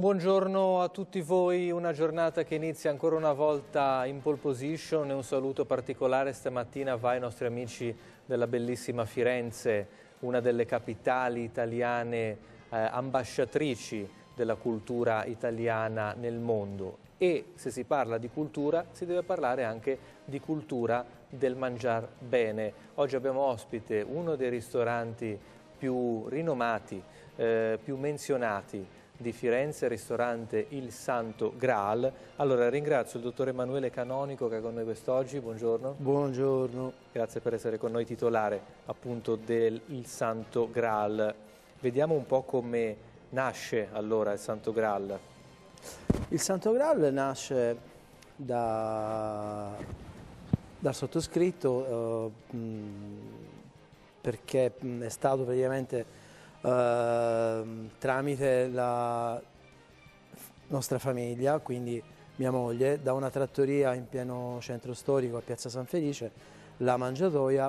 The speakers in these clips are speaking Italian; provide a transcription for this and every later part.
buongiorno a tutti voi, una giornata che inizia ancora una volta in pole position e un saluto particolare stamattina va ai nostri amici della bellissima Firenze, una delle capitali italiane ambasciatrici della cultura italiana nel mondo. E se si parla di cultura si deve parlare anche di cultura del mangiar bene. Oggi abbiamo ospite uno dei ristoranti più rinomati, più menzionati di Firenze, ristorante Il Santo Graal. Allora ringrazio il dottor Emanuele Canonico che è con noi quest'oggi, buongiorno. Buongiorno. Grazie per essere con noi, titolare appunto del Il Santo Graal. Vediamo un po' come nasce allora il Santo Graal. Il Santo Graal nasce dal sottoscritto perché è stato praticamente tramite la nostra famiglia, quindi mia moglie, da una trattoria in pieno centro storico a Piazza San Felice, La Mangiatoia,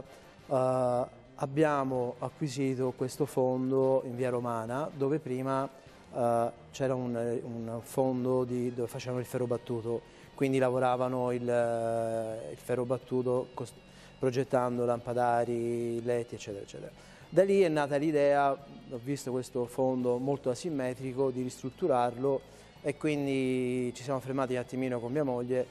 abbiamo acquisito questo fondo in via Romana, dove prima c'era un fondo dove facevano il ferro battuto, quindi lavoravano il ferro battuto progettando lampadari, letti, eccetera, eccetera. Da lì è nata l'idea, ho visto questo fondo molto asimmetrico, di ristrutturarlo e quindi ci siamo fermati un attimino con mia moglie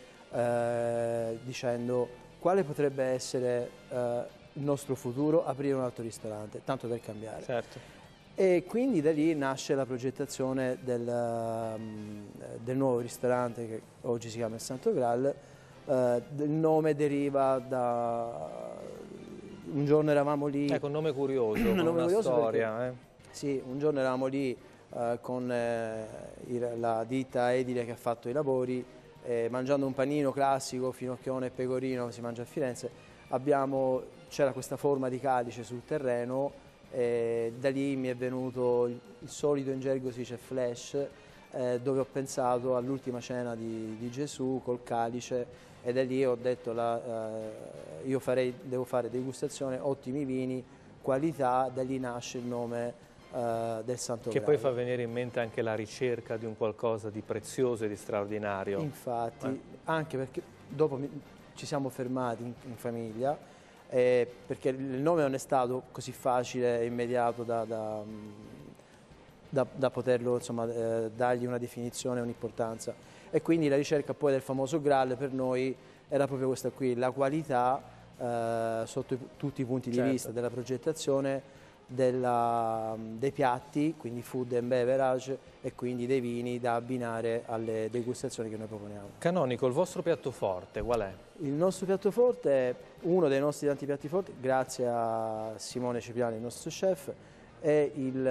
dicendo quale potrebbe essere il nostro futuro, aprire un altro ristorante, tanto per cambiare. Certo. E quindi da lì nasce la progettazione del nuovo ristorante che oggi si chiama il Santo Graal. Il nome deriva da... Un giorno eravamo lì... Ecco, un nome curioso, con una storia. Perché, sì, un giorno eravamo lì con la ditta edile che ha fatto i lavori, mangiando un panino classico, finocchione e pecorino, si mangia a Firenze. C'era questa forma di calice sul terreno, da lì mi è venuto il solito, in gergo si dice flash, dove ho pensato all'ultima cena di Gesù col calice, e da lì ho detto io devo fare degustazione, ottimi vini, qualità, da lì nasce il nome del Santo Graal. Che poi fa venire in mente anche la ricerca di un qualcosa di prezioso e di straordinario. Infatti, anche perché dopo ci siamo fermati in famiglia, perché il nome non è stato così facile e immediato da poterlo, insomma, dargli una definizione e un'importanza. E quindi la ricerca poi del famoso Graal per noi era proprio questa qui, la qualità sotto tutti i punti di vista, della progettazione, dei piatti, quindi food and beverage, e quindi dei vini da abbinare alle degustazioni che noi proponiamo. Canonico, il vostro piatto forte qual è? Il nostro piatto forte è uno dei nostri tanti piatti forti, grazie a Simone Cipriani, il nostro chef, è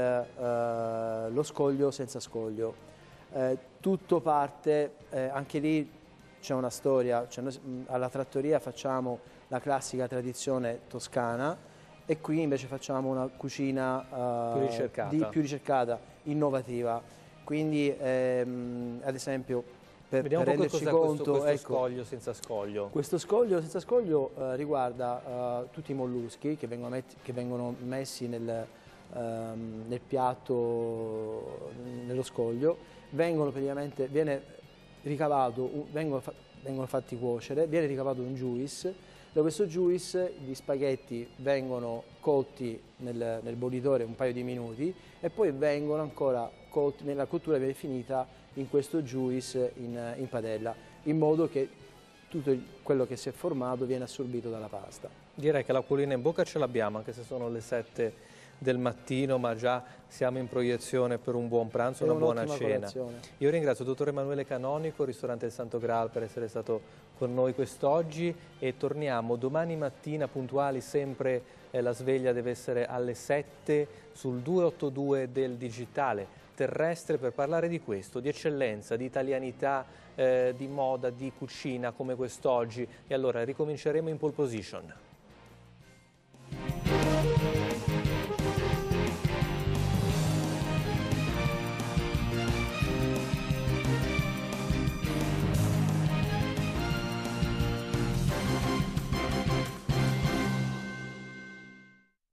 lo scoglio senza scoglio. Tutto parte, anche lì c'è una storia, noi alla trattoria facciamo la classica tradizione toscana e qui invece facciamo una cucina più ricercata, innovativa. Quindi ad esempio per renderci conto, questo scoglio senza scoglio. Questo scoglio senza scoglio riguarda tutti i molluschi che vengono messi nel piatto, nello scoglio, vengono fatti cuocere, viene ricavato un juice. Da questo juice gli spaghetti vengono cotti nel bollitore un paio di minuti e poi vengono ancora cotti, la cottura viene finita in questo juice in padella, in modo che tutto quello che si è formato viene assorbito dalla pasta. Direi che l'acquolina in bocca ce l'abbiamo, anche se sono le 7 del mattino, ma già siamo in proiezione per un buon pranzo, una buona cena. Colazione. Io ringrazio il dottor Emanuele Canonico, ristorante del Santo Graal, per essere stato con noi quest'oggi, e torniamo domani mattina puntuali, sempre la sveglia deve essere alle 7 sul 282 del digitale terrestre, per parlare di questo, di eccellenza, di italianità, di moda, di cucina come quest'oggi. E allora ricominceremo in pole position.